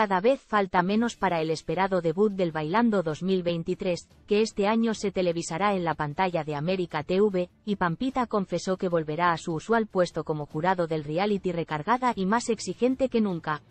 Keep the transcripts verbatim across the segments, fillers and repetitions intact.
Cada vez falta menos para el esperado debut del Bailando dos mil veintitrés, que este año se televisará en la pantalla de América T V, y Pampita confesó que volverá a su usual puesto como jurado del reality, recargada y más exigente que nunca.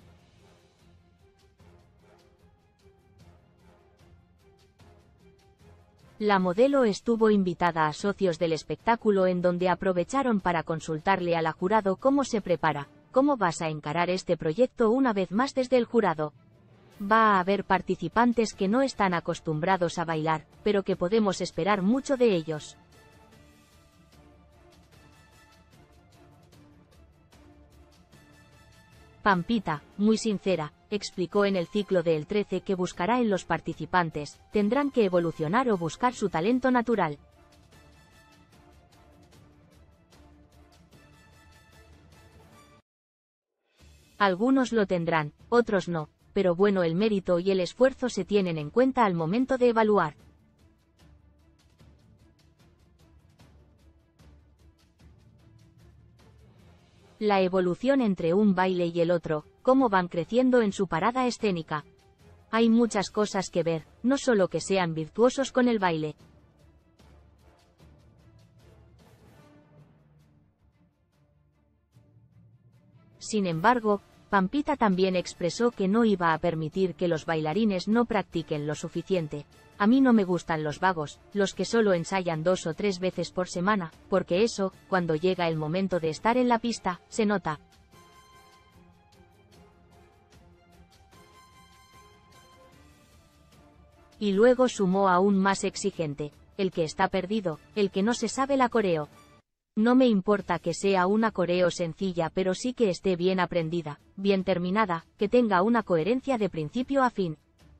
La modelo estuvo invitada a socios del espectáculo, en donde aprovecharon para consultarle a la jurado cómo se prepara. ¿Cómo vas a encarar este proyecto una vez más desde el jurado? Va a haber participantes que no están acostumbrados a bailar, pero que podemos esperar mucho de ellos. Pampita, muy sincera, explicó en el ciclo de El trece que buscará en los participantes: tendrán que evolucionar o buscar su talento natural. Algunos lo tendrán, otros no, pero bueno, el mérito y el esfuerzo se tienen en cuenta al momento de evaluar. La evolución entre un baile y el otro, cómo van creciendo en su parada escénica. Hay muchas cosas que ver, no solo que sean virtuosos con el baile. Sin embargo, Pampita también expresó que no iba a permitir que los bailarines no practiquen lo suficiente. A mí no me gustan los vagos, los que solo ensayan dos o tres veces por semana, porque eso, cuando llega el momento de estar en la pista, se nota. Y luego sumó aún más exigente: el que está perdido, el que no se sabe la coreo. No me importa que sea una coreo sencilla, pero sí que esté bien aprendida, bien terminada, que tenga una coherencia de principio a fin.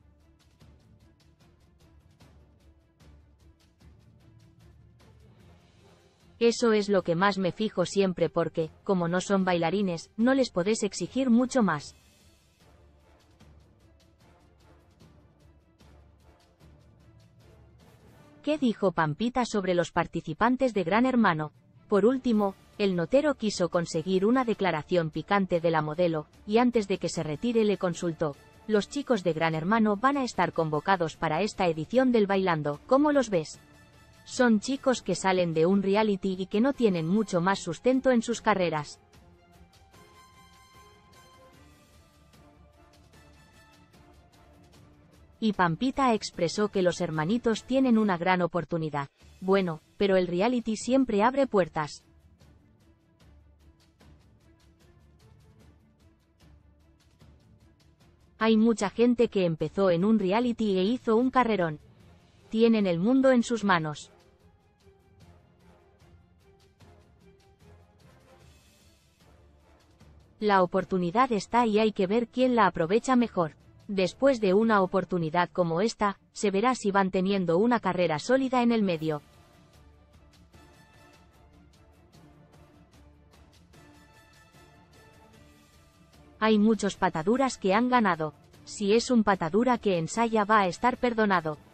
Eso es lo que más me fijo siempre, porque, como no son bailarines, no les podés exigir mucho más. ¿Qué dijo Pampita sobre los participantes de Gran Hermano? Por último, el notero quiso conseguir una declaración picante de la modelo, y antes de que se retire le consultó: los chicos de Gran Hermano van a estar convocados para esta edición del Bailando, ¿cómo los ves? Son chicos que salen de un reality y que no tienen mucho más sustento en sus carreras. Y Pampita expresó que los hermanitos tienen una gran oportunidad. Bueno, pero el reality siempre abre puertas. Hay mucha gente que empezó en un reality e hizo un carrerón. Tienen el mundo en sus manos. La oportunidad está y hay que ver quién la aprovecha mejor. Después de una oportunidad como esta, se verá si van teniendo una carrera sólida en el medio. Hay muchos pataduras que han ganado. Si es un patadura que ensaya, va a estar perdonado.